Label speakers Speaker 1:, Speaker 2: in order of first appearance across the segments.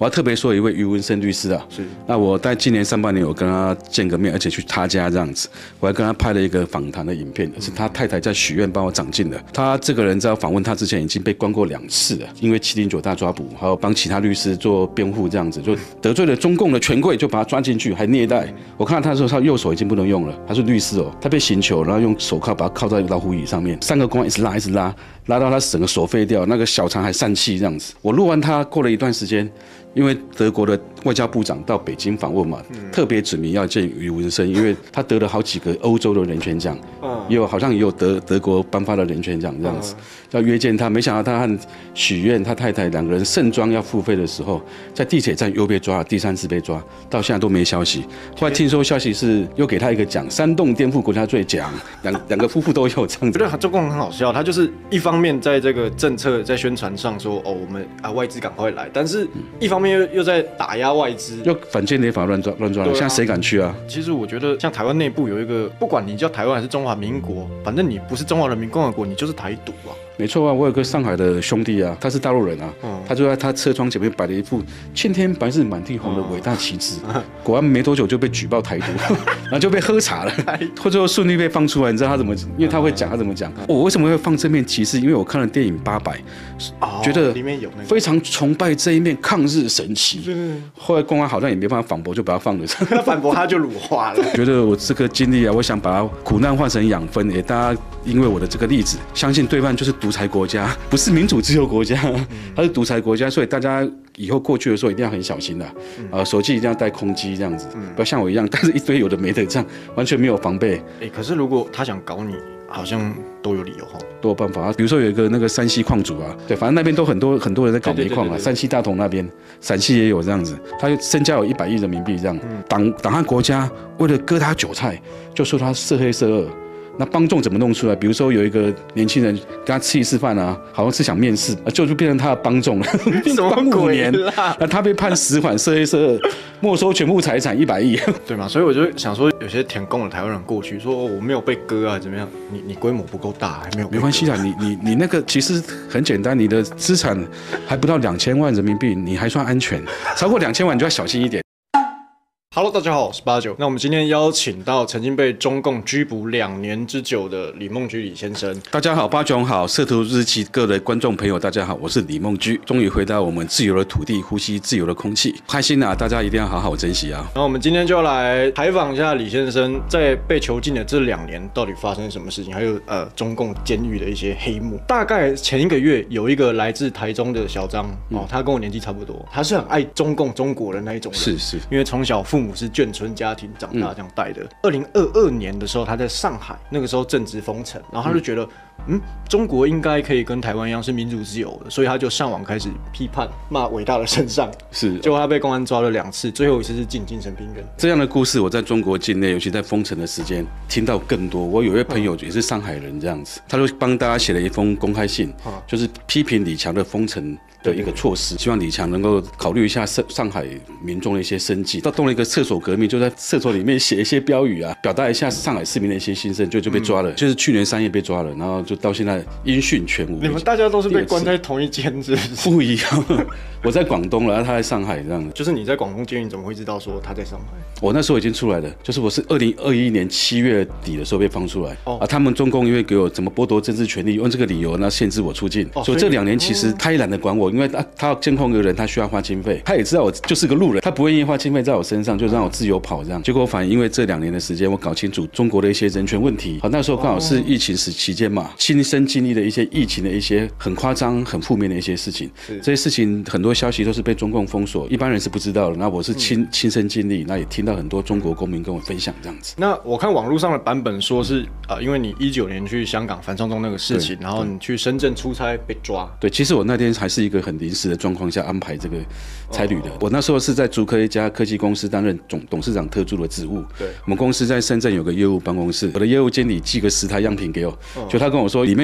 Speaker 1: 我要特别说一位余文生律师啊，
Speaker 2: 是。
Speaker 1: 那我在今年上半年我跟他见个面，而且去他家这样子，我还跟他拍了一个访谈的影片，是他太太在许愿帮我长进的。他这个人在访问他之前已经被关过2次了，因为709大抓捕，还有帮其他律师做辩护这样子，就得罪了中共的权贵，就把他抓进去，还虐待。我看到他的时候，他右手已经不能用了，他是律师哦，他被刑求，然后用手铐把他铐在老虎椅上面，3个公安一直拉一直拉，拉到他整个手废掉，那个小肠还疝气这样子。我录完他过了一段时间。因为德国的外交部长到北京访问嘛，特别指明要见余文生，因为他得了好几个欧洲的人权奖，好像也有德国颁发的人权奖这样子，要约见他。没想到他和许愿他太太2个人盛装要付费的时候，在地铁站又被抓了，第3次被抓，到现在都没消息。后来听说消息是又给他一个奖，煽动颠覆国家罪奖，两个夫妇都有这样子。
Speaker 2: 我觉得中共很好笑，他就是一方面在这个政策在宣传上说我们外资赶快来，但是一方面又在打压外资，
Speaker 1: 又反间谍法乱抓，现在谁敢去啊？
Speaker 2: 其实我觉得像台湾内部有一个，不管你叫台湾还是中华民国，反正你不是中华人民共和国，你就是台独啊。
Speaker 1: 没错啊，我有个上海的兄弟啊，他是大陆人啊，他就在他车窗前面摆了一副青天白日满地红的伟大旗帜，果然没多久就被举报台独，然后就被喝茶了，最后顺利被放出来。你知道他怎么？因为他会讲，他怎么讲？我为什么会放这面旗帜？因为我看了电影《800》，觉得
Speaker 2: 里面有
Speaker 1: 非常崇拜这一面抗日神旗。后来公安好像也没办法反驳，就把它放了。
Speaker 2: 他反驳他就辱华了。
Speaker 1: 觉得我这个经历啊，我想把它苦难换成养分，也大家因为我的这个例子，相信对方就是独裁国家，不是民主自由国家，它是独裁国家，所以大家以后过去的时候一定要很小心的，手机一定要带空机这样子，不要像我一样带着一堆有的没的，这样完全没有防备。
Speaker 2: 可是如果他想搞你，好像都有理由
Speaker 1: 都有办法。比如说有一个那个山西矿主啊，对，反正那边都很多人在搞煤矿啊，山西大同那边，陕西也有这样子，他身家有100亿人民币这样，党和国家为了割他韭菜，就说他涉黑涉恶。那帮众怎么弄出来？比如说有一个年轻人跟他吃一次饭啊，好像是想面试，就变成他的帮众了，关5年，那他被判10缓，涉黑涉恶，没收全部财产100亿，
Speaker 2: 对嘛？所以我就想说，有些舔共的台湾人过去说我没有被割啊，怎么样？你规模不够大，还没有。
Speaker 1: 没关系啦，你那个其实很简单，你的资产还不到2000万人民币，你还算安全，超过2000万你就要小心一点。
Speaker 2: Hello， 大家好，我是89。那我们今天邀请到曾经被中共拘捕2年之久的李梦居李先生。
Speaker 1: 大家好，89好，摄图日记各的观众朋友，大家好，我是李梦居，终于回到我们自由的土地，呼吸自由的空气，开心啊！大家一定要好好珍惜啊！
Speaker 2: 然后我们今天就要来采访一下李先生，在被囚禁的这2年到底发生什么事情，还有中共监狱的一些黑幕。大概前1个月，有一个来自台中的小张他跟我年纪差不多，他是很爱中国的那一种人，是，因为从小父母是眷村家庭长大这样带的。2022年的时候，他在上海，那个时候正值封城，然后他就觉得，中国应该可以跟台湾一样是民主自由的，所以他就上网开始批判，骂伟大的圣上。是，结果他被公安抓了2次，最后一次是进精神病院。
Speaker 1: 这样的故事，我在中国境内，尤其在封城的时间，听到更多。我有一位朋友也是上海人，这样子，他就帮大家写了一封公开信，就是批评李强的封城的一个措施，希望李强能够考虑一下上海民众的一些生计。他动了一个厕所革命，就在厕所里面写一些标语啊，表达一下上海市民的一些心声，就被抓了。就是去年3月被抓了，然后就到现在音讯全无。
Speaker 2: 你们大家都是被关在同一间，是不是？
Speaker 1: 不一样，我在广东了，他在上海，这样。
Speaker 2: 就是你在广东监狱，你怎么会知道说他在上海？
Speaker 1: 我那时候已经出来了，就是我是2021年7月底的时候被放出来。他们中共因为给我怎么剥夺政治权利，用这个理由那限制我出境，所以这2年其实他也懒得管我，因为他要监控一个人，他需要花经费，他也知道我就是个路人，他不愿意花经费在我身上，就让我自由跑这样。结果反而因为这2年的时间，我搞清楚中国的一些人权问题。那时候刚好是疫情期间嘛，亲身经历的一些疫情的一些很夸张、很负面的一些事情。这些事情很多消息都是被中共封锁，一般人是不知道的。那我是亲身经历，那也听到很多中国公民跟我分享这样子。
Speaker 2: 那我看网络上的版本说是因为你19年去香港反送中那个事情，然后你去深圳出差被抓。
Speaker 1: 对，其实我那天还是一个很临时的状况下安排这个差旅的。我那时候是在竹科一家科技公司担任董事长特助的职务。对，我们公司在深圳有个业务办公室，我的业务经理寄个10台样品给我，就他跟我说里面有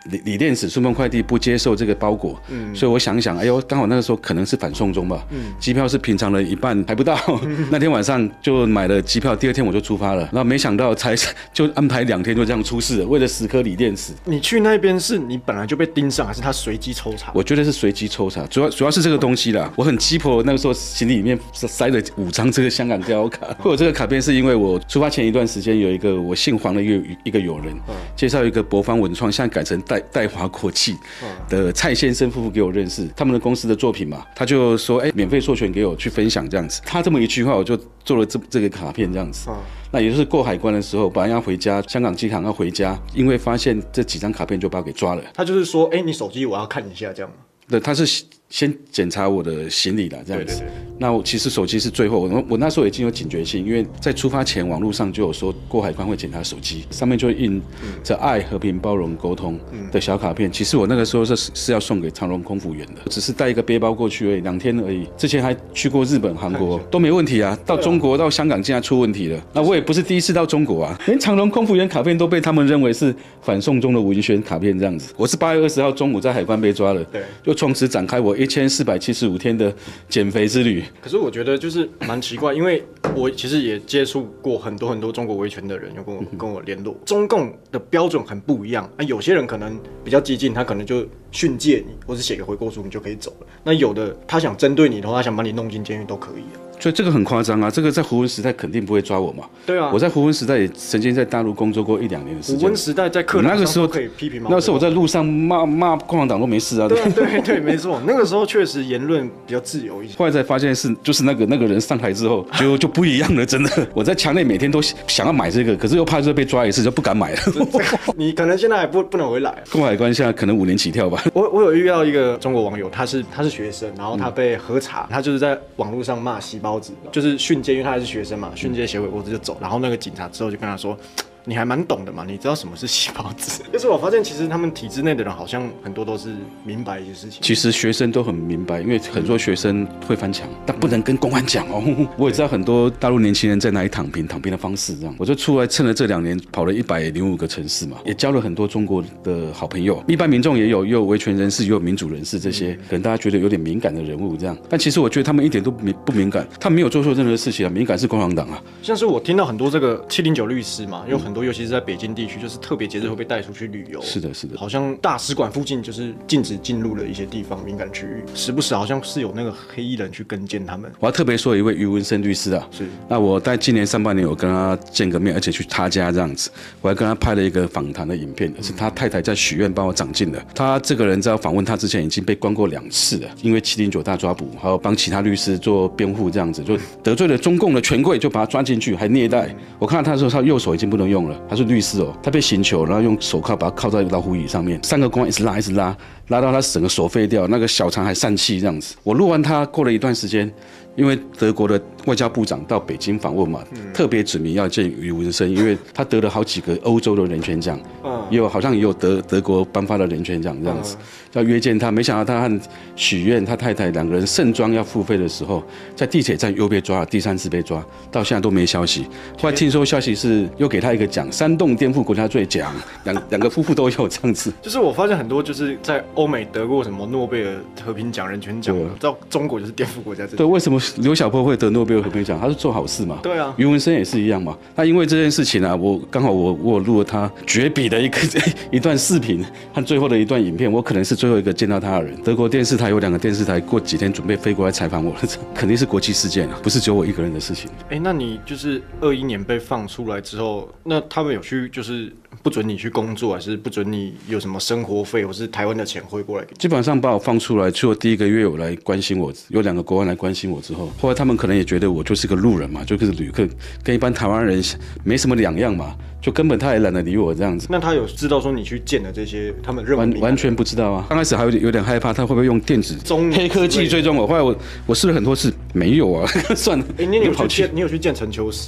Speaker 1: 锂电池，顺丰快递不接受这个包裹，所以我想想，哎呦，刚好那个时候可能是反送中吧，机票是平常的一半还不到，那天晚上就买了机票，第二天我就出发了，然后没想到就安排2天就这样出事了，为了10颗锂电池。
Speaker 2: 你去那边是你本来就被盯上，还是他随机抽查？
Speaker 1: 我觉得是随机抽查，主要是这个东西啦。我很鸡婆，那个时候行李里面塞了5张这个香港加油卡。会有这个卡片是因为我出发前一段时间有一个我姓黄的一个友人，介绍一个博方文创，现在改成戴华国际的蔡先生夫妇给我认识，他们的公司的作品嘛，他就说免费授权给我去分享这样子。他这么一句话，我就做了这个卡片这样子。那也就是过海关的时候，本来要回家，香港机场要回家，因为发现这几张卡片就把我给抓了。
Speaker 2: 他就是说，你手机我要看一下这样吗？
Speaker 1: 对，他是先检查我的行李啦，这样子。
Speaker 2: 对。
Speaker 1: 那我其实手机是最后，我那时候已经有警觉性，因为在出发前网络上就有说过海关会检查手机，上面就会印着爱、和平、包容、沟通的小卡片。其实我那个时候是要送给长荣空服员的，只是带一个背包过去而已，2天而已。之前还去过日本、韩国都没问题啊，到中国、到香港竟然出问题了。那我也不是第一次到中国啊，连长荣空服员卡片都被他们认为是反送中的文宣卡片这样子。我是8月20号中午在海关被抓了，就从此展开我1475天的减肥之旅。
Speaker 2: 可是我觉得就是蛮奇怪，因为我其实也接触过很多中国维权的人，有跟我联络。中共的标准很不一样啊，有些人可能比较激进，他可能就训诫你，或是写个悔过书，你就可以走了。那有的他想针对你的话，他想把你弄进监狱都可以啊。
Speaker 1: 所以这个很夸张啊！这个在胡温时代肯定不会抓我嘛。
Speaker 2: 对啊，
Speaker 1: 我在胡温时代也曾经在大陆工作过1-2年的时间。
Speaker 2: 胡温时代在课堂上都可以批评毛泽东。
Speaker 1: 那时候我在路上骂共产党都没事啊。
Speaker 2: 对，没错，那个时候确实言论比较自由一些。
Speaker 1: 后来才发现就是那个人上台之后就不一样了，真的。我在墙内每天都想要买这个，可是又怕被抓一次，就不敢买了。
Speaker 2: 你可能现在还不能回来。
Speaker 1: 过海关现在可能5年起跳吧。
Speaker 2: 我有遇到一个中国网友，他是学生，然后他被核查，他就是在网络上骂洗包子，就是训诫，因为他还是学生嘛，训诫写悔过书就走，然后那个警察之后就跟他说，你还蛮懂的嘛，你知道什么是洗包子？就是我发现其实他们体制内的人好像很多都是明白一些事情。
Speaker 1: 其实学生都很明白，因为很多学生会翻墙，但不能跟公安讲哦。我也知道很多大陆年轻人在哪里躺平的方式，这样我就出来趁了这2年跑了105个城市嘛，也交了很多中国的好朋友，一般民众也有维权人士，也有民主人士，这些可能大家觉得有点敏感的人物这样，但其实我觉得他们一点都不敏感，他们没有做错任何事情啊，敏感是共产党啊。
Speaker 2: 像是我听到很多这个709律师嘛，有很多尤其是在北京地区，就是特别节日会被带出去旅游。
Speaker 1: 是的，
Speaker 2: 好像大使馆附近就是禁止进入的一些地方敏感区域，时不时好像是有那个黑衣人去跟监他们。
Speaker 1: 我要特别说一位于文生律师啊，
Speaker 2: 是。
Speaker 1: 那我在今年上半年我跟他见个面，而且去他家这样子，我还跟他拍了一个访谈的影片，是他太太在许愿帮我长进的。他这个人在访问他之前已经被关过2次了，因为709大抓捕，还有帮其他律师做辩护这样子，就得罪了中共的权贵，就把他抓进去，还虐待。我看到他的时候，他右手已经不能用了，他是律师哦，他被刑求，然后用手铐把他铐在老虎椅上面，3个公安一直拉到他整个手废掉，那个小肠还疝气这样子。我录完他过了一段时间，因为德国的外交部长到北京访问嘛，特别指明要见于文生，因为他得了好几个欧洲的人权奖，好像也有德国颁发的人权奖这样子，要约见他。没想到他和许愿他太太2个人盛装要付费的时候，在地铁站又被抓了，第3次被抓，到现在都没消息。后来听说消息是又给他一个奖，煽动颠覆国家罪奖，两个夫妇都有这样子。
Speaker 2: 就是我发现很多就是在欧美得过什么诺贝尔和平奖、人权奖，到中国就是颠覆国家罪。
Speaker 1: 对，为什么刘晓波会得诺贝尔和平奖？他是做好事嘛。
Speaker 2: 对啊，
Speaker 1: 于文生也是一样嘛。那因为这件事情啊，我刚好我录了他绝笔的一段视频和最后的一段影片，我可能是最后一个见到他的人。德国电视台有2个电视台过几天准备飞过来采访我了，肯定是国际事件啊，不是只有我一个人的事情。
Speaker 2: 那你就是21年被放出来之后，那他们有去就是不准你去工作，还是不准你有什么生活费，或是台湾的钱汇过来给你？
Speaker 1: 基本上把我放出来，除了第1个月有来关心我，有2个国安来关心我之后，后来他们可能也觉得我就是个路人嘛，就是旅客，跟一般台湾人没什么两样嘛，就根本他也懒得理我这样子。
Speaker 2: 那他有知道说你去见了这些他们认为
Speaker 1: 完全不知道啊。刚开始还有点害怕，他会不会用电子黑科技追踪我？后来我试了很多次，没有啊，算了。
Speaker 2: 你有去见陈秋实？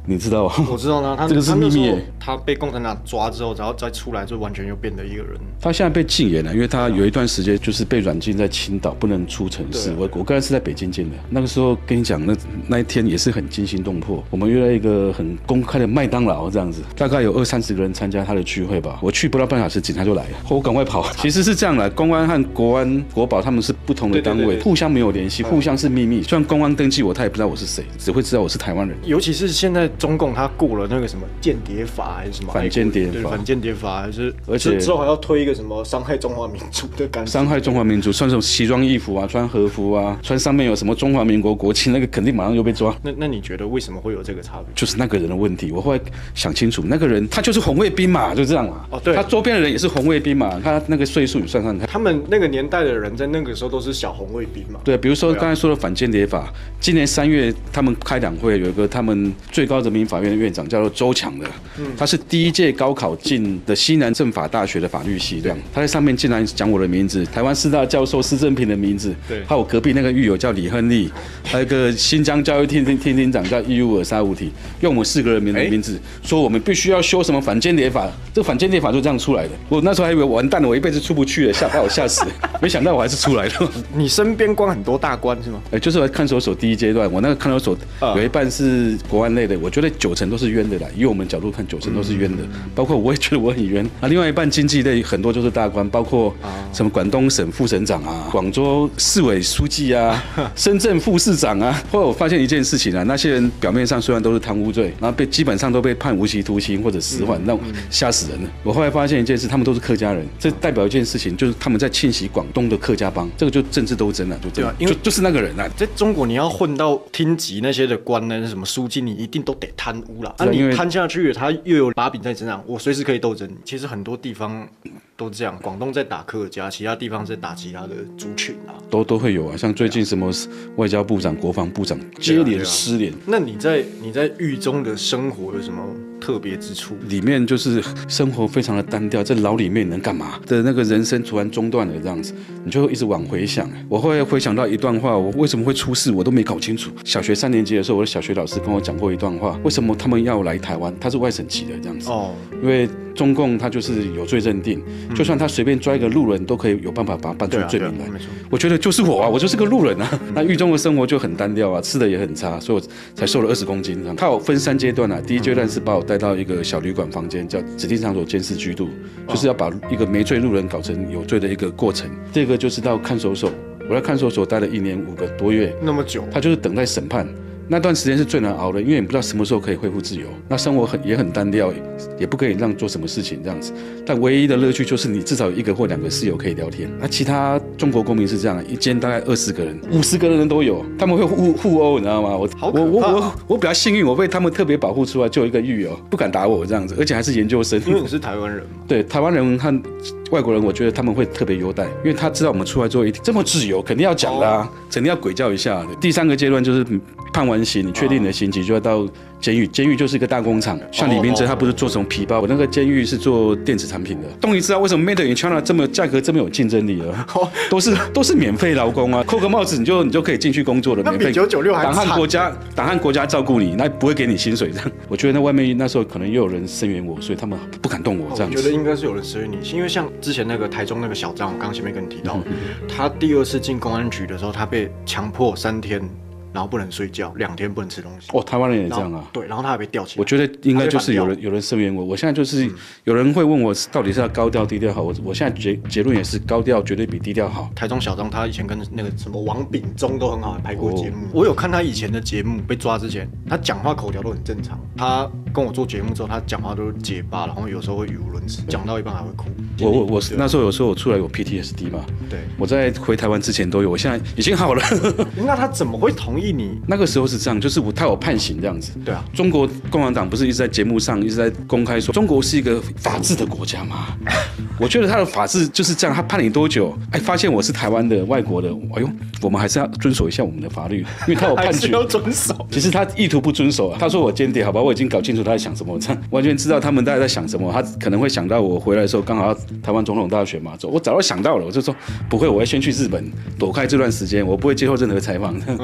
Speaker 1: 你知道吗？
Speaker 2: 我知道呢，
Speaker 1: 这个是秘密耶。
Speaker 2: 他被共产党抓之后，然后再出来，就完全又变了一个人。
Speaker 1: 他现在被禁言了，因为他有一段时间就是被软禁在青岛，不能出城市。我刚才是在北京见的，那个时候跟你讲，那一天也是很惊心动魄。我们约了一个很公开的麦当劳这样子，大概有20-30个人参加他的聚会吧。我去不到半小时，警察就来了，我赶快跑。其实是这样的，公安和国安、国保他们是不同的单位，互相没有联系，互相是秘密。虽然公安登记我，他也不知道我是谁，只会知道我是台湾人。
Speaker 2: 尤其是现在中共他过了那个什么间谍法还是什么
Speaker 1: 反间谍法，
Speaker 2: 反间谍法还是，
Speaker 1: 而且
Speaker 2: 之后还要推一个什么伤害中华民族的感觉，
Speaker 1: 伤害中华民族，穿什么西装衣服啊，穿和服啊，穿上面有什么中华民国国旗，那个肯定马上就被抓。
Speaker 2: 那你觉得为什么会有这个差别？
Speaker 1: 就是那个人的问题。我后来想清楚，那个人他就是红卫兵嘛，就这样嘛。
Speaker 2: 哦，对，
Speaker 1: 他周边的人也是红卫兵嘛，他那个岁数你算算看，
Speaker 2: 他们那个年代的人在那个时候都是小红卫兵嘛。
Speaker 1: 对，比如说刚才说的反间谍法，今年3月他们开两会，有一个他们最高人民法院的院长叫做周强的，他是第一届高考进的西南政法大学的法律系，这样他在上面竟然讲我的名字，台湾师大教授施正平的名字，对，还有隔壁那个狱友叫李亨利，还有一个新疆教育厅长叫伊乌尔沙乌提，用我们4个人的名字说我们必须要修什么反间谍法，这个反间谍法就这样出来的。我那时候还以为完蛋了，我一辈子出不去了，把我吓死了，没想到我还是出来了。
Speaker 2: 你身边关很多大官是吗？
Speaker 1: 就是看守所第一阶段，我那个看守所有一半是国安类的，我觉得90%都是冤的啦。以我们角度看，90%都是冤的，包括我也觉得我很冤啊。另外一半经济类很多就是大官，包括什么广东省副省长啊、广州市委书记啊、深圳副市长啊。后来我发现一件事情啊，那些人表面上虽然都是贪污罪，然后基本上都被判无期徒刑或者死缓，那吓死人了。我后来发现一件事，他们都是客家人，这代表一件事情，就是他们在侵袭广东的客家帮，这个就政治斗争啊，就这样，就是那个人啊。
Speaker 2: 在中国，你要混到厅级那些的官呢，什么书记，你一定都得贪污啦。你贪下去了，他又有把柄在身上，我随时可以斗争你。其实很多地方都这样，广东在打客家，其他地方在打其他的族群啊，
Speaker 1: 都会有啊。像最近什么外交部长、国防部长接连失联。
Speaker 2: 那你在狱中的生活有什么特别之处？
Speaker 1: 里面就是生活非常的单调，在牢里面能干嘛的那个人生突然中断了这样子，你就会一直往回想。我后来回想到一段话，我为什么会出事，我都没搞清楚。小学3年级的时候，我的小学老师跟我讲过一段话，为什么他们要来台湾？他是外省籍的这样子，因为中共他就是有罪认定，就算他随便抓一个路人，都可以有办法把他办出罪名来。我觉得就是我啊，我就是个路人啊。那狱中的生活就很单调啊，吃的也很差，所以我才瘦了20公斤这样。他有分3阶段啊，第一阶段是把我带到一个小旅馆房间，叫指定场所监视居住，就是要把一个没罪路人搞成有罪的一个过程。第二个就是到看守所，我在看守所待了1年5个多月，
Speaker 2: 那么久，
Speaker 1: 他就是等待审判。那段时间是最难熬的，因为你不知道什么时候可以恢复自由。那生活也很单调，也不可以让做什么事情这样子。但唯一的乐趣就是你至少有1个或2个室友可以聊天。那其他中国公民是这样，一间大概20个人、50个人都有，他们会互殴，你知道吗？我比较幸运，我被他们特别保护出来，就有一个狱友不敢打我这样子，而且还是研究生。
Speaker 2: 因为你是台湾人嘛。
Speaker 1: 对，台湾人和外国人，我觉得他们会特别优待，因为他知道我们出来之后这么自由，肯定要讲的啊，肯定要鬼叫一下的。第3个阶段就是判完刑，你确定你的刑期就要到监狱，监狱就是一个大工厂。像李明哲他不是做什么皮包，我那个监狱是做电子产品的。终于知道为什么 Made in China 价格这么有竞争力了，都是免费劳工啊，扣个帽子你就可以进去工作了，免费。
Speaker 2: 那比996还惨。
Speaker 1: 党和国家照顾你，那不会给你薪水这样。我觉得那外面那时候可能又有人声援我，所以他们不敢动我这样子。
Speaker 2: 我觉得应该是有人声援你，因为像之前那个台中那个小张，我刚刚前面跟你提到，他第2次进公安局的时候，他被强迫3天。然后不能睡觉，2天不能吃东西。
Speaker 1: 台湾人也这样啊。
Speaker 2: 对，然后他还被吊起来。
Speaker 1: 我觉得应该就是有人声援我。我现在就是有人会问我到底是要高调低调好，我现在结论也是高调绝对比低调好。
Speaker 2: 台中小张他以前跟那个什么王炳忠都很好，拍过节目。我有看他以前的节目，被抓之前，他讲话口条都很正常。他跟我做节目之后，他讲话都是结巴，然后有时候会语无伦次，讲到一半还会哭。
Speaker 1: 我那时候有时候我出来有 PTSD 嘛，对，我在回台湾之前都有，我现在已经好了。
Speaker 2: 那他怎么会同意你？
Speaker 1: 那个时候是这样，就是他有判刑这样子。
Speaker 2: 对啊，
Speaker 1: 中国共产党不是一直在节目上一直在公开说中国是一个法治的国家吗？我觉得他的法治就是这样，他判你多久？发现我是台湾的外国的，我们还是要遵守一下我们的法律，因为他有判决。
Speaker 2: 还是要遵守。
Speaker 1: 其实他意图不遵守啊。他说我间谍，好吧，我已经搞清楚他在想什么，我完全知道他们大概在想什么。他可能会想到我回来的时候刚好要台湾总统大选嘛，我早就想到了，我就说不会，我会先去日本躲开这段时间，我不会接受任何采访，我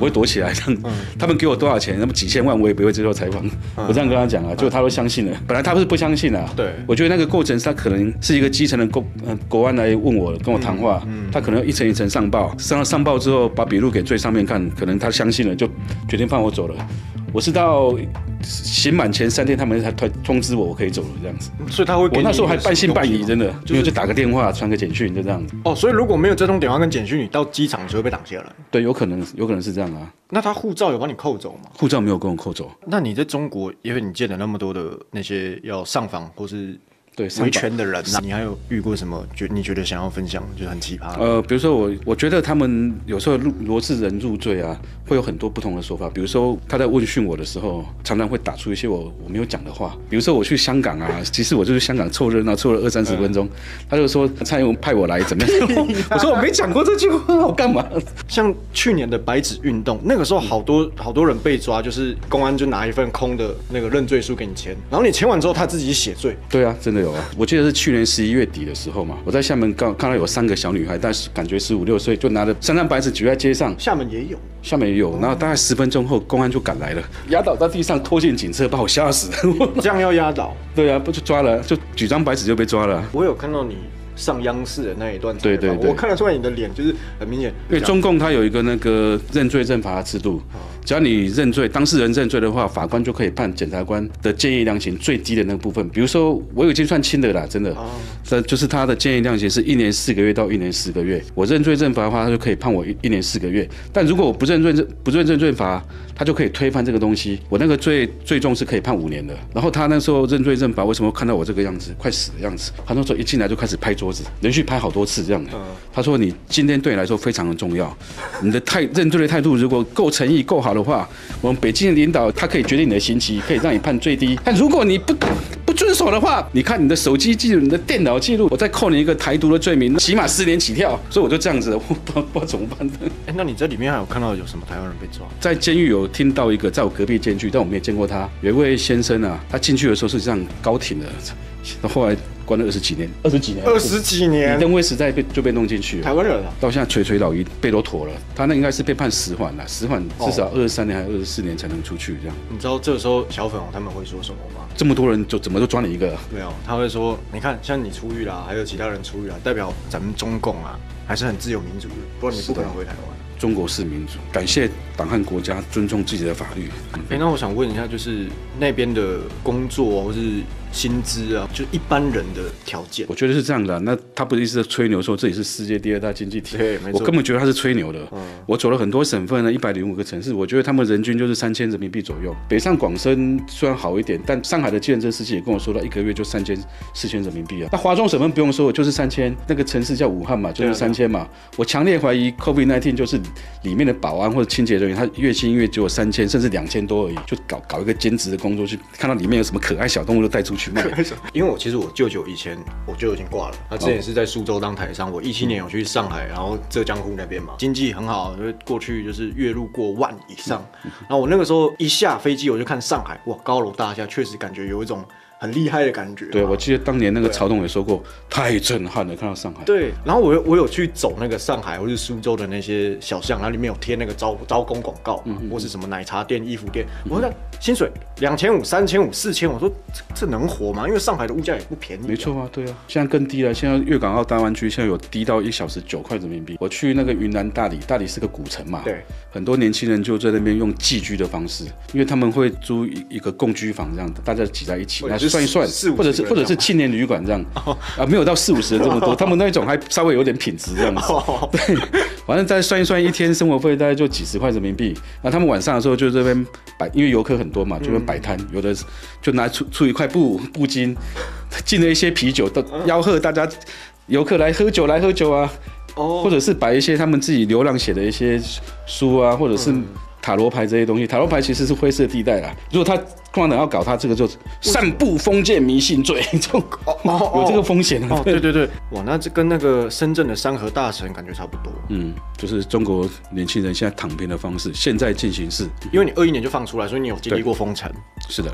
Speaker 1: 会躲起来这样。他们给我多少钱，那么几千万我也不会接受采访。我这样跟他讲啊，就他都相信了。本来他是不相信啊。
Speaker 2: 对，
Speaker 1: 我觉得那个过程他可能是一个基层的国安来问我，跟我谈话，他可能一层一层上报，上报之后把笔录给最上面看，可能他相信了，就决定放我走了。我是到刑满前3天，他们才通知我可以走了这样子。
Speaker 2: 所以他会给你，
Speaker 1: 我那时候还半信半疑，真的，因为就打个电话，传个简讯，就这样子。
Speaker 2: 哦，所以如果没有这通电话跟简讯，你到机场就会被挡下来。
Speaker 1: 对，有可能是这样啊。
Speaker 2: 那他护照有帮你扣走吗？
Speaker 1: 护照没有跟我扣走。
Speaker 2: 那你在中国，因为你见了那么多的那些要上访或是维权的人，你还有遇过什么？你觉得想要分享，就是很奇葩的？
Speaker 1: 比如说我觉得他们有时候罗致人入罪啊，会有很多不同的说法。比如说他在问讯我的时候，常常会打出一些我没有讲的话。比如说我去香港啊，其实我就是香港凑热闹，凑了20-30分钟，他就说蔡英文派我来怎么样？我说我没讲过这句话，我干嘛？像
Speaker 2: 去年的白纸运动，那个时候好多人被抓，就是公安就拿一份空的那个认罪书给你签，然后你签完之后他自己写罪。
Speaker 1: 对啊，真的有啊。我记得是去年11月底的时候嘛，我在厦门看到有3个小女孩，但是感觉15、16岁，就拿着3张白纸举在街上。
Speaker 2: 厦门也有，
Speaker 1: 然后大概10分钟后，公安就赶来了，压倒在地上，拖进警车，把我吓死。
Speaker 2: 这样要压倒？
Speaker 1: 对啊，不就抓了，就举张白纸就被抓了。
Speaker 2: 我有看到你上央视的那一段采访，
Speaker 1: 对，
Speaker 2: 我看得出来你的脸就是很明显。
Speaker 1: 因为中共它有一个那个认罪认罚的制度，只要你认罪，当事人认罪的话，法官就可以判检察官的建议量刑最低的那个部分。比如说我已经算轻的啦，真的，这就是他的建议量刑是1年4个月到1年10个月。我认罪认罚的话，他就可以判我1年4个月。但如果我不认罪认罚，他就可以推翻这个东西。我那个最重是可以判5年的。然后他那时候认罪认罚，为什么看到我这个样子，快死的样子？他那时候一进来就开始拍桌子，连续拍好多次这样的。他说你今天对你来说非常的重要，你的认罪的态度如果够诚意够好的话，我们北京的领导他可以决定你的刑期，可以让你判最低。但如果你不遵守的话，你看你的手机记录、你的电脑记录，我再扣你一个台独的罪名，起码10年起跳。所以我就这样子，我不知道怎么办的。
Speaker 2: 那你在里面还有看到有什么台湾人被抓？
Speaker 1: 在监狱有听到一个，在我隔壁监狱，但我没有见过他。有一位先生啊，他进去的时候是这样高挺的，后来关了20几年
Speaker 2: ，20几年，
Speaker 1: 李登辉时代就被弄进去了。
Speaker 2: 台湾人啊，
Speaker 1: 到现在垂垂老矣，背都驼了。他那应该是被判10缓了，10缓至少23年还是24年才能出去这样。
Speaker 2: 你知道这个时候小粉红他们会说什么吗？
Speaker 1: 这么多人就怎么都抓你一个？
Speaker 2: 没有，他会说，你看像你出狱啦，还有其他人出狱啦，代表咱们中共啊还是很自由民主的，不然你不可能回台湾。
Speaker 1: 中国是民主，感谢党和国家尊重自己的法律。
Speaker 2: 那我想问一下，就是那边的工作或是薪资啊，就一般人的条件，
Speaker 1: 我觉得是这样的。那他不是一直在吹牛说这里是世界第2大经济体？
Speaker 2: 对，没错。
Speaker 1: 我根本觉得他是吹牛的。我走了很多省份呢，105个城市，我觉得他们人均就是3000人民币左右。北上广深虽然好一点，但上海的计程车司机也跟我说到1个月就3000、4000人民币啊。那华中省份不用说，就是3000。那个城市叫武汉嘛，就是3000嘛。我强烈怀疑 COVID-19 就是里面的保安或者清洁人员，他月薪只有3000甚至2000多而已，就搞一个兼职的工作，去看到里面有什么可爱小动物都带出去卖。
Speaker 2: 因为其实我舅舅以前我舅舅已经挂了，他之前是在苏州当台商。我17年有去上海，然后浙江沪那边嘛，经济很好，就过去就是月入过万以上。然后我那个时候一下飞机我就看上海，哇，高楼大厦，确实感觉有一种很厉害的感觉。
Speaker 1: 对，我记得当年那个曹董也说过，太震撼了，看到上海。
Speaker 2: 对，然后我有去走那个上海或是苏州的那些小巷，然后里面有贴那个招工广告嘛，或是什么奶茶店、衣服店。我看薪水2500、3500、4000，我说这能活吗？因为上海的物价也不便宜。
Speaker 1: 没错啊，对啊，现在更低了。现在粤港澳大湾区现在有低到1小时9块人民币。我去那个云南大理是个古城嘛，
Speaker 2: 对，
Speaker 1: 很多年轻人就在那边用寄居的方式，因为他们会租一个共居房这样的，大家挤在一起，然后算一算，或者是青年旅馆这样，没有到40-50人这么多，他们那种还稍微有点品质这样子。对，反正再算一算，一天生活费大概就几十块人民币。然后他们晚上的时候就这边摆，因为游客很多嘛，就边摆摊，有的就拿出一块布巾，进了一些啤酒，都吆喝大家游客来喝酒啊。或者是摆一些他们自己流浪写的一些书啊，或者是塔罗牌这些东西。塔罗牌其实是灰色地带啦，如果他共产党要搞他这个，就散布封建迷信罪，有这个风险。
Speaker 2: 对，哇，那这跟那个深圳的山河大城感觉差不多。
Speaker 1: 就是中国年轻人现在躺平的方式，现在进行式。
Speaker 2: 因为你21年就放出来，所以你有经历过封城。
Speaker 1: 是的。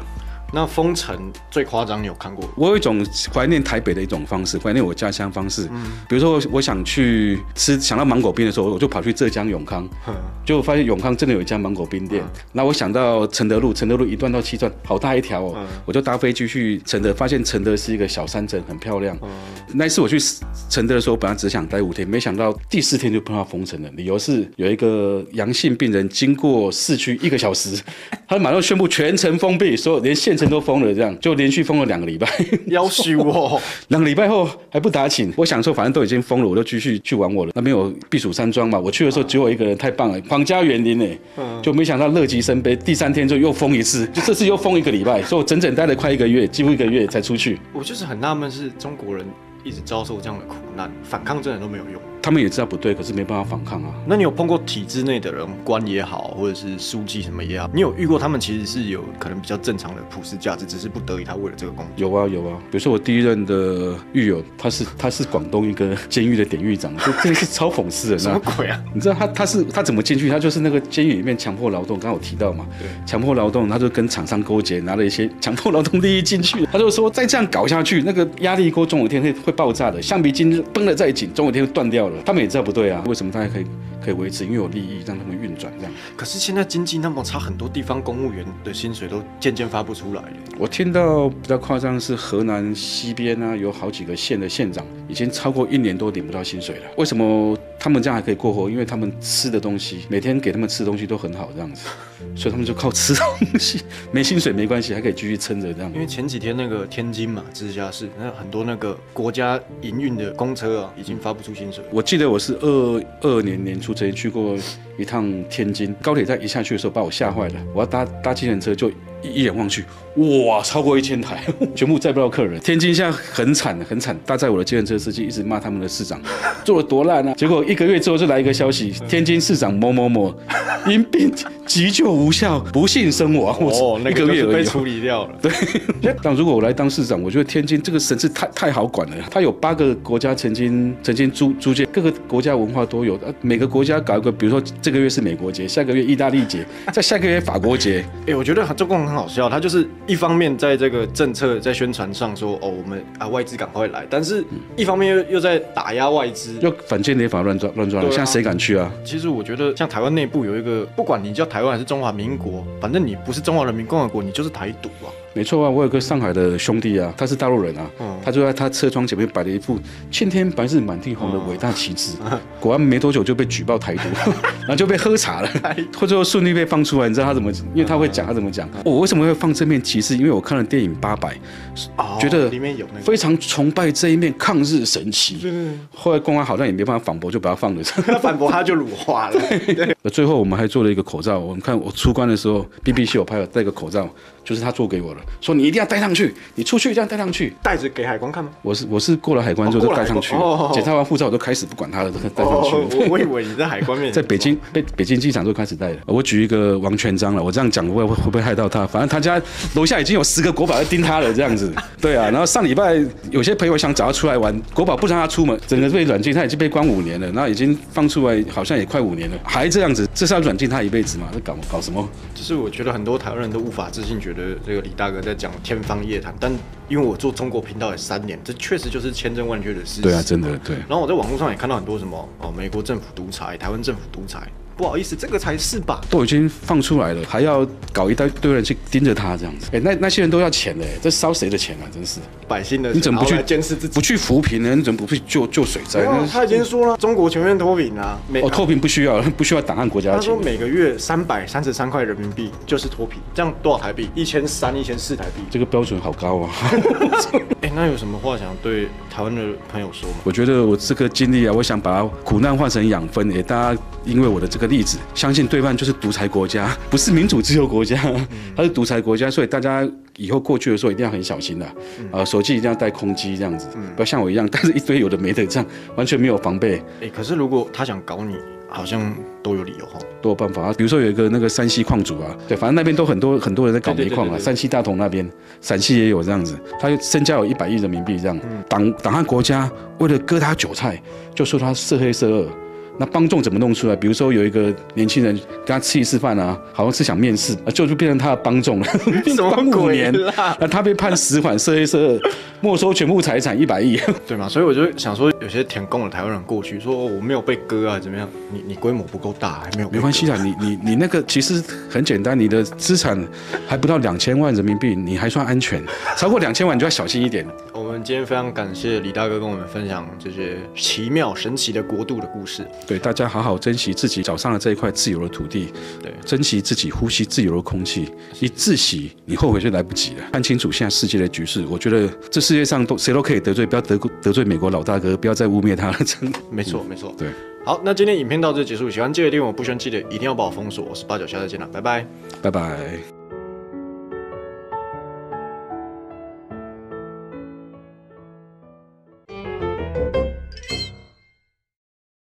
Speaker 2: 那封城最夸张，你有看过？
Speaker 1: 我有一种怀念台北的一种方式，怀念我家乡方式。比如说我想去吃，想到芒果冰的时候，我就跑去浙江永康，就发现永康真的有一家芒果冰店。那我想到承德路1段到7段，好大一条哦，我就搭飞机去承德，发现承德是一个小山镇，很漂亮。那一次我去承德的时候，本来只想待5天，没想到第4天就碰到封城了。理由是有一个阳性病人经过市区1个小时，他马上宣布全城封闭，所有连县城都封了，这样就连续封了2个礼拜。
Speaker 2: 夭寿哦
Speaker 1: ！2个礼拜后还不打紧，我想说反正都已经封了，我就继续去玩我了。那边有避暑山庄嘛，我去的时候只有我一个人，太棒了，皇家园林哎，就没想到乐极生悲，第3天就又封一次，就这次又封1个礼拜，所以我整整待了快1个月，几乎1个月才出去。
Speaker 2: 我就是很纳闷，是中国人一直遭受这样的苦难，反抗真的都没有用。
Speaker 1: 他们也知道不对，可是没办法反抗啊。
Speaker 2: 那你有碰过体制内的人，官也好，或者是书记什么也好，你有遇过他们其实是有可能比较正常的普世价值，只是不得已他为了这个工作？
Speaker 1: 有啊有啊，比如说我第1任的狱友，他是广东一个监狱的典狱长，就真的是超讽刺的。
Speaker 2: 什么鬼啊？
Speaker 1: 你知道他怎么进去？他就是那个监狱里面强迫劳动，刚刚有提到嘛，强迫劳动，他就跟厂商勾结，拿了一些强迫劳动利益进去。他就说再这样搞下去，那个压力锅总有一天会爆炸的，橡皮筋绷得再紧，总有一天会断掉了。他们也知道不对啊。为什么他还可以维持？因为有利益让他们运转这样。
Speaker 2: 可是现在经济那么差，很多地方公务员的薪水都渐渐发不出来了。
Speaker 1: 我听到比较夸张是河南西边啊，有好几个县的县长已经超过1年多领不到薪水了。为什么他们这样还可以过活？因为他们吃的东西，每天给他们吃的东西都很好这样子，所以他们就靠吃东西，没薪水没关系，还可以继续撑着这样。
Speaker 2: 因为前几天那个天津嘛，直辖市那很多那个国家营运的公车啊，已经发不出薪水。
Speaker 1: 我记得我是22年年初曾经去过一趟天津，高铁站一下去的时候把我吓坏了，我要搭计程车就一眼望去，哇，超过1000台，全部载不到客人。天津现在很惨很惨，搭载我的计程车司机一直骂他们的市长做得多烂啊，结果1个月之后就来一个消息，天津市长某某某因病急救无效不幸身亡。
Speaker 2: 那个月被处理掉了。
Speaker 1: 对，但如果我来当市长，我觉得天津这个省市太好管了，它有8个国家曾经租借，各个国家文化都有，每个国家搞一个，比如说这个月是美国节，下个月意大利节，在下个月法国节。
Speaker 2: 我觉得中共很好笑，他就是一方面在这个政策在宣传上说我们外资赶快来，但是一方面又在打压外资，
Speaker 1: 就反间谍法乱抓，现在谁敢去啊？
Speaker 2: 其实我觉得像台湾内部有一个，不管你叫台湾还是中华民国，反正你不是中华人民共和国，你就是台独啊。
Speaker 1: 没错啊，我有个上海的兄弟啊，他是大陆人啊，他就在他车窗前面摆了一副青天白日满地红的伟大旗帜，果然没多久就被举报台独，然后就被喝茶了，最后顺利被放出来。你知道他怎么？因为他会讲，他怎么讲？我为什么会放这面旗帜？因为我看了电影《800》，觉得
Speaker 2: 里面有那个
Speaker 1: 非常崇拜这一面抗日神旗。后来公安好像也没办法反驳，就把它放了。
Speaker 2: 他反驳他就辱华了。
Speaker 1: 最后我们还做了一个口罩，我们看我出关的时候 ，BBC 有拍了戴个口罩，就是他做给我的，说你一定要戴上去，你出去一定要戴上去，
Speaker 2: 戴着给海关看吗？
Speaker 1: 我是过了海关之后就戴上去，检查完护照我就开始不管他了，都戴上去。
Speaker 2: 我以为你在海关面前，
Speaker 1: 在北京机场就开始戴了。我举一个王全璋了，我这样讲会不会害到他？反正他家楼下已经有10个国宝在盯他了，这样子。对啊，然后上礼拜有些朋友想找他出来玩，国宝不让他出门，整个被软禁，他已经被关5年了，然后已经放出来，好像也快5年了，还这样子，这是要软禁他一辈子吗？这搞什么？
Speaker 2: 就是我觉得很多台湾人都无法置信，觉得这个李大哥在讲天方夜谭，但因为我做中国频道也3年，这确实就是千真万确的事实。
Speaker 1: 对啊，真的对。
Speaker 2: 然后我在网络上也看到很多什么美国政府独裁，台湾政府独裁。不好意思，这个才是吧？
Speaker 1: 都已经放出来了，还要搞一堆人去盯着他这样子。那些人都要钱嘞，这烧谁的钱啊？真是
Speaker 2: 百姓的钱。
Speaker 1: 你怎么不去
Speaker 2: 监视自己？
Speaker 1: 不去扶贫呢？你怎么不去救水灾呢？
Speaker 2: 他已经说了，中国全面脱贫啊。
Speaker 1: 脱贫不需要档案国家的钱。
Speaker 2: 他说每个月333块人民币就是脱贫，这样多少台币？1300、1400台币。
Speaker 1: 这个标准好高啊！
Speaker 2: 那有什么话想对台湾的朋友说吗？
Speaker 1: 我觉得我这个经历啊，我想把苦难换成养分，大家因为我的这个例子，相信对方就是独裁国家，不是民主自由国家，它是独裁国家，所以大家以后过去的时候一定要很小心的，手机一定要带空机这样子，不要像我一样带着一堆有的没的，这样完全没有防备。
Speaker 2: 可是如果他想搞你，好像都有理由哈，
Speaker 1: 都有办法啊。比如说有一个那个山西矿主啊，对，反正那边都很多人在搞煤矿啊，山西大同那边，陕西也有这样子，他身家有100亿人民币这样，党和国家为了割他韭菜，就说他涉黑涉恶。 那帮众怎么弄出来？比如说有一个年轻人跟他吃一次饭啊，好像是想面试，就变成他的帮众了，
Speaker 2: 什么
Speaker 1: 关5
Speaker 2: 鬼
Speaker 1: 年，
Speaker 2: 啦？
Speaker 1: 那他被判10缓，涉黑涉恶，没收全部财产100亿。
Speaker 2: 对嘛？所以我就想说，有些填供的台湾人过去说我没有被割啊，怎么样？你规模不够大，还没有被割。
Speaker 1: 没关系啦，你那个其实很简单，你的资产还不到2000万人民币，你还算安全。超过2000万你就要小心一点。
Speaker 2: 我们今天非常感谢李大哥跟我们分享这些奇妙神奇的国度的故事。
Speaker 1: 对，大家好好珍惜自己脚上的这一块自由的土地，
Speaker 2: 对，
Speaker 1: 珍惜自己呼吸自由的空气。一窒息，你后悔就来不及了。看清楚现在世界的局势，我觉得这世界上谁都可以得罪，不要得罪美国老大哥，不要再污蔑他了。真的，
Speaker 2: 没错，没错。
Speaker 1: 对，
Speaker 2: 好，那今天影片到这结束，喜欢记得订阅我，不喜欢记得一定要把我封锁。我是89，下次见了，拜拜，
Speaker 1: 拜拜。